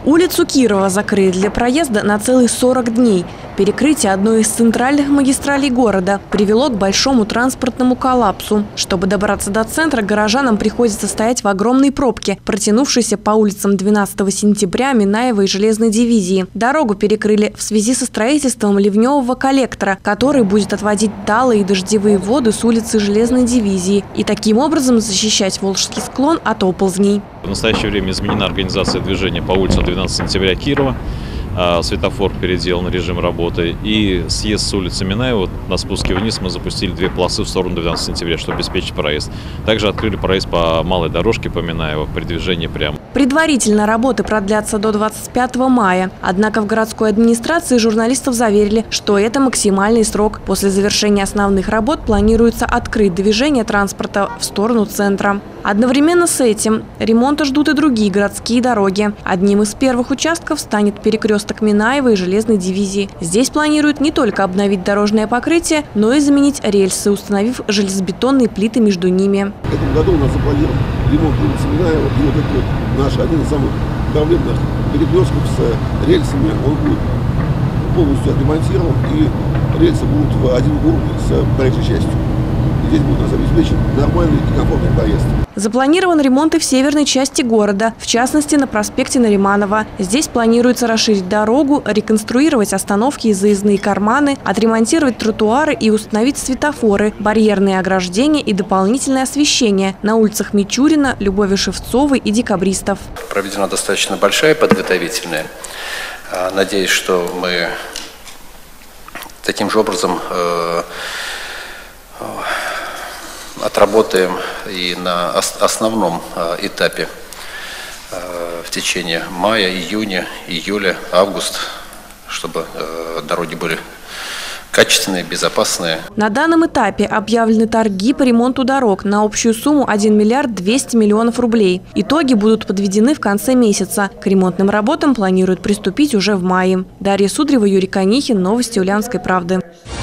Улицу Кирова закрыли для проезда на целых 40 дней. Перекрытие одной из центральных магистралей города привело к большому транспортному коллапсу. Чтобы добраться до центра, горожанам приходится стоять в огромной пробке, протянувшейся по улицам 12 сентября, Минаева и Железной дивизии. Дорогу перекрыли в связи со строительством ливневого коллектора, который будет отводить талые и дождевые воды с улицы Железной дивизии и таким образом защищать Волжский склон от оползней. В настоящее время изменена организация движения по улицам 12 сентября Кирова. Светофор переделан режим работы. И съезд с улицы Минаева на спуске вниз мы запустили 2 полосы в сторону 12 сентября, чтобы обеспечить проезд. Также открыли проезд по малой дорожке по Минаева при движении прямо. Предварительно работы продлятся до 25 мая. Однако в городской администрации журналистов заверили, что это максимальный срок. После завершения основных работ планируется открыть движение транспорта в сторону центра. Одновременно с этим ремонта ждут и другие городские дороги. Одним из первых участков станет перекресток Минаева и Железной дивизии. Здесь планируют не только обновить дорожное покрытие, но и заменить рельсы, установив железобетонные плиты между ними. В этом году у нас запланирован ремонт улицы Минаева. И вот этот наш один из самых проблемных перекрестков с рельсами, он будет полностью отремонтирован, и рельсы будут в один уровень с проезжей частью. Здесь будет у нас обеспечен нормальный и комфортный проезд. Запланирован ремонт и в северной части города, в частности на проспекте Нариманова. Здесь планируется расширить дорогу, реконструировать остановки и заездные карманы, отремонтировать тротуары и установить светофоры, барьерные ограждения и дополнительное освещение на улицах Мичурина, Любови Шевцовой и Декабристов. Проведена достаточно большая подготовительная. Надеюсь, что мы таким же образом отработаем и на основном этапе в течение мая, июня, июля, августа, чтобы дороги были качественные, безопасные. На данном этапе объявлены торги по ремонту дорог на общую сумму 1 миллиард 200 миллионов рублей. Итоги будут подведены в конце месяца. К ремонтным работам планируют приступить уже в мае. Дарья Судрева, Юрий Конихин. Новости Ульяновской правды.